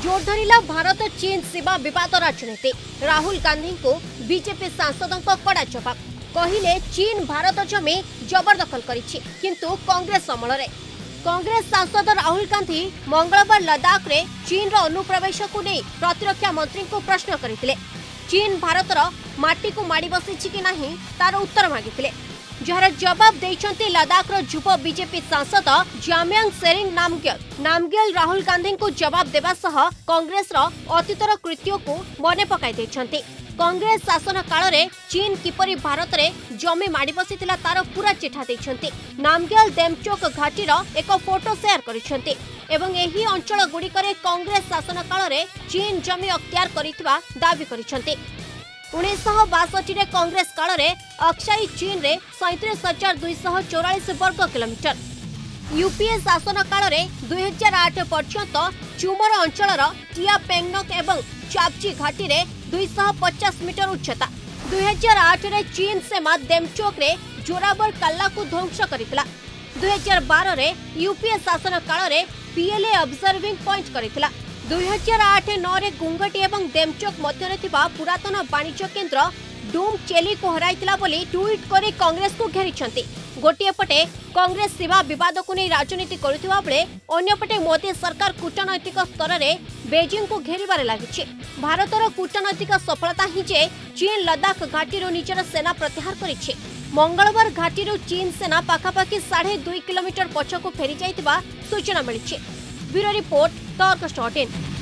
जोर धरिला भारत चीन सीमा विवाद राजनीति। राहुल गांधी को बीजेपी सांसदों कड़ा जवाब। कहिले चीन भारत जमी जबरदखल करिछि, किंतु कांग्रेस अमल रे। कांग्रेस सांसद राहुल गांधी मंगलवार लद्दाख रे चीन रो अनुप्रवेश को नहीं प्रतिरक्षा मंत्री को प्रश्न करथिले। चीन भारतर माटी को माड़ी बसिछि कि नहीं तार उत्तर मागिथिले, जार जवाब देइछन्ति लद्दाख रो युवा बीजेपी सांसद जाम्यांग सेरिंग नामग्याल राहुल गांधी को जवाब देबा सह कांग्रेस रो अतीतर कृत्य को मने पकाई दैछन्ति। कांग्रेस शासन काल रे चीन किपरि भारत रे जमी माड़ी बसिथिला तार पूरा चिठा दैछन्ति। नामग्याल देमचोक घाटी रो एक फोटो शेयर करिछन्ति एवं एही अंचल गुड़िकरे कांग्रेस शासन काल रे चीन जमी अख्तियार करिथिबा दाबी करिछन्ति। 1962 रे कांग्रेस काल रे अक्साई चीन रे 37,244 वर्ग किलोमीटर। यूपीए शासन काल रे 2008 पर्यंत चुमर अंचल टिया पेंगनक एवं चापची घाटी रे 250 मीटर उच्चता। 2008 रे चीन सेना देमचोक रे जोरावर काल्ला को ध्वंस करितला। 2012 रे यूपीए शासन काल रे पीएलए ऑब्जर्विंग पॉइंट करितला। 2008-9 रे गुंगटी एवं देमचोक मध्य पुरातन वाणिज्य केन्द्र डूम चेली को हराइतिला बोली ट्वीट करी कांग्रेस को घेरिछन्ति। गोटिए पटे कांग्रेस सीमा विवाद को नहीं राजनीति करुथिबा बेले अन्यपटे मोदी सरकार कूटनैतिक स्तर में बेजिंग को घेरिबारे लागिछि। भारतर कूटनैतिक सफलता ही जे चीन लद्दाख घाटी निजर सेना प्रत्याहार करिछि। मंगलवार घाटी चीन सेना पाखापाखि 2.5 किलोमीटर पछकु फेरी जाइतिबा सूचना मिलिछि। Bureau report तर्क.in।